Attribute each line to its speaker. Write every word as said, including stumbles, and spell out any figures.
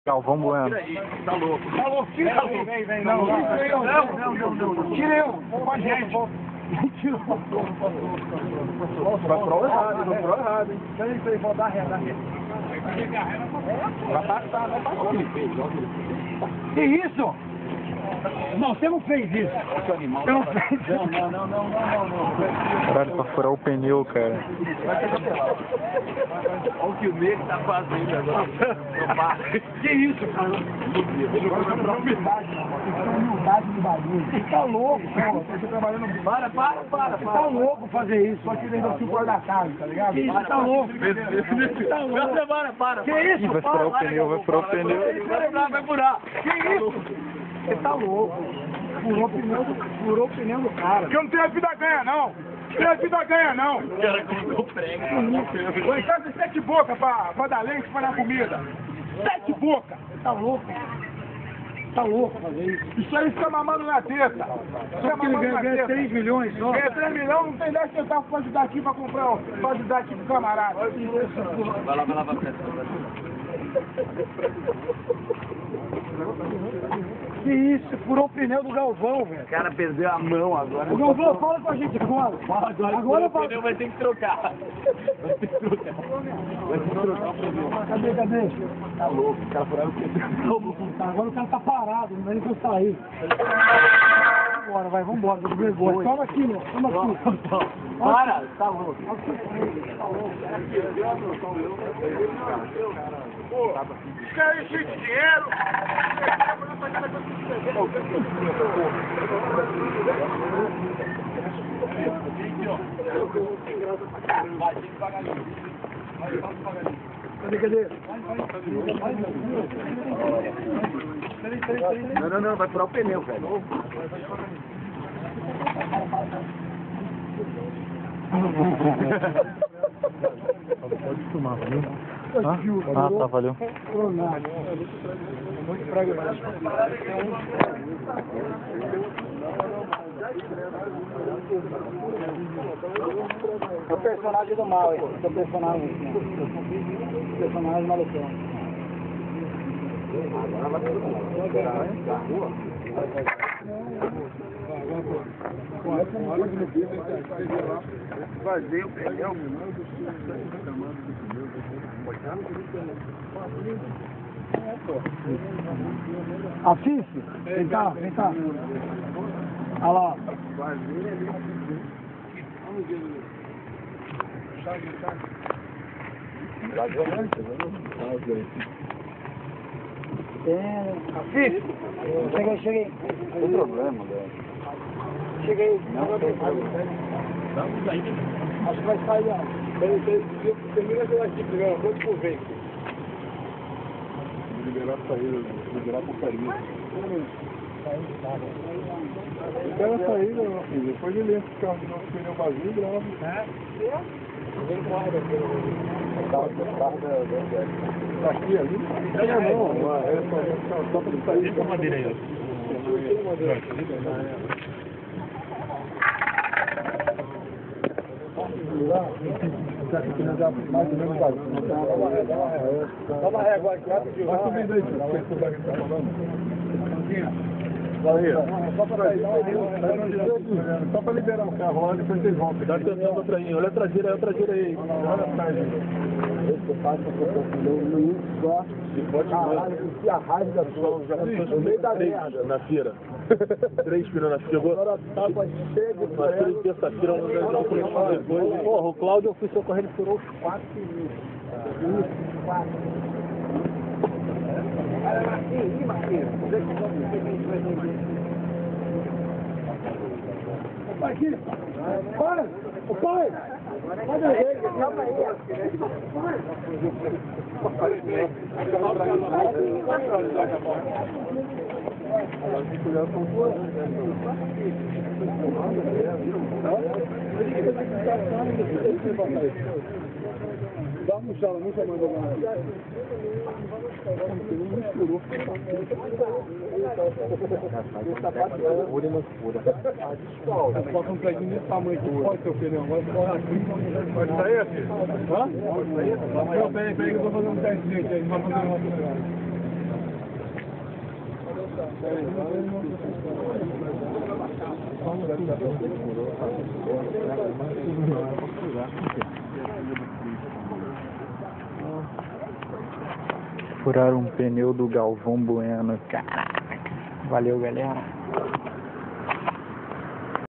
Speaker 1: Galvão Bueno.
Speaker 2: Tá louco.
Speaker 3: Tá louco, tira tá louco. Vem, vem, não, não, não, não, não, não. Tira eu, vamos com a gente. Tira o pastor, o pastor.
Speaker 2: Vai pro errado, vai pro errado, hein?
Speaker 3: Peraí, peraí, vou dar ré, dar ré.
Speaker 2: Vai passar, vai passar.
Speaker 3: Que isso? Não, você não fez isso.
Speaker 2: Esse animal.
Speaker 3: Você não fez isso.
Speaker 2: Não, não, não, não, não, não.
Speaker 1: Caralho, pra furar o pneu, cara.
Speaker 2: Olha o que o negro tá fazendo agora.
Speaker 3: Que isso, cara?
Speaker 2: Ele vai pra humildade,
Speaker 3: Humildade do bagulho. Você tá louco, pô.
Speaker 2: Você trabalhando. Para, para, para.
Speaker 3: Você tá louco fazer isso. Só que ele ainda fica da casa, tá ligado? Que isso, tá louco. Tá louco.
Speaker 2: Para, para.
Speaker 3: Que isso?
Speaker 1: Ih, vai furar o pneu, vai furar o pneu.
Speaker 2: Vai furar, vai furar.
Speaker 3: Que isso? Você tá louco. Furou o pneu do, furou o pneu do cara.
Speaker 4: Porque eu não tenho a vida ganha, não. Não tenho a vida ganha, não.
Speaker 2: O cara colocou prego.
Speaker 4: Vou em casa sete bocas pra, pra dar leite, pra dar comida. Sete bocas.
Speaker 3: Você tá louco. Tá louco fazer isso.
Speaker 4: Isso aí fica mamando na teta. Fica
Speaker 3: Só que ele
Speaker 4: mamando na
Speaker 3: ganha
Speaker 4: teta.
Speaker 3: três milhões só.
Speaker 4: Ganha três milhões, não tem dez centavos pra ajudar aqui pra comprar, um- pra ajudar aqui pro camarada.
Speaker 2: Vai lá, vai lá, vai lá.
Speaker 3: Que isso? Furou o pneu do Galvão, velho.
Speaker 2: O cara perdeu a mão agora.
Speaker 3: O Galvão, fala com a gente agora.
Speaker 2: Agora,
Speaker 3: Agora
Speaker 2: o
Speaker 3: fala.
Speaker 2: pneu vai ter que trocar. Vai ter que trocar. Vai ter que trocar o pneu.
Speaker 3: Cadê, cadê?
Speaker 2: Tá louco, o cara furava o pneu.
Speaker 3: Tá, agora o cara tá parado, não dá nem pra eu sair. Vambora, vai, vambora, de vergonha. Toma aqui, meu. Toma aqui.
Speaker 2: Para, tá louco.
Speaker 4: Quer encher de dinheiro?
Speaker 3: Cadê, cadê?
Speaker 2: Não, não, não, vai furar o pneu, velho.
Speaker 1: Pode filmar, valeu? Ah, tá, valeu.
Speaker 3: É o personagem do mal, esse. Esse é o personagem. Né? O personagem malucão.
Speaker 2: Fazer o pneu.
Speaker 3: Assiste. Vem cá, vem cá. Olha lá. É, assiste. Cheguei, cheguei.
Speaker 2: Tem problema, velho.
Speaker 3: Cheguei.
Speaker 2: Não tem problema.
Speaker 3: Acho que vai sair, ó.
Speaker 4: Termina aquilo aqui primeiro, quanto por vez?
Speaker 2: Liberar a saída, liberar a porcaria.
Speaker 4: Espera a saída, meu filho. Depois ele entra o carro de novo, pneu vazio e grava. Tá aqui, ali? Não, não. É só, só pra sair. Deixa a madeira aí, ó.
Speaker 3: Dá uma régua aqui, rapidinho.
Speaker 4: Vai subindo aí, tio. Quer estudar o que tá falando? Só pra, só pra liberar o carro lá, depois vocês vão. Dá atenção no trem, olha a traseira, olha a traseira aí. Olha atrás aí.
Speaker 3: Esse passo que eu tô no início só. Caralho, que a raiva da sua. No meio da merda.
Speaker 4: Na feira. Três pneus na feira. Chegou.
Speaker 3: Agora tava cheio de
Speaker 4: Mas foi em terça-feira, um lugar por aí depois.
Speaker 3: Porra, o Cláudio, eu fui socorrendo, furou os quatro pneus. Isso, quatro. Olha, Marquinhos, e Marquinhos? Vê que vamos ver quem vai vender. Ô, pai, aqui. Pai! Ô, pai! Pode ver, calma aí. Dá uma murchada, não chamando agora. Bota um preguinho desse tamanho aqui, pode ser o pneu. Pode sair aqui? Hã? Pode sair? Peraí, peraí que eu tô fazendo um teste aí, vai fazer uma
Speaker 5: Furaram um pneu do Galvão Bueno. Caraca. Valeu, galera.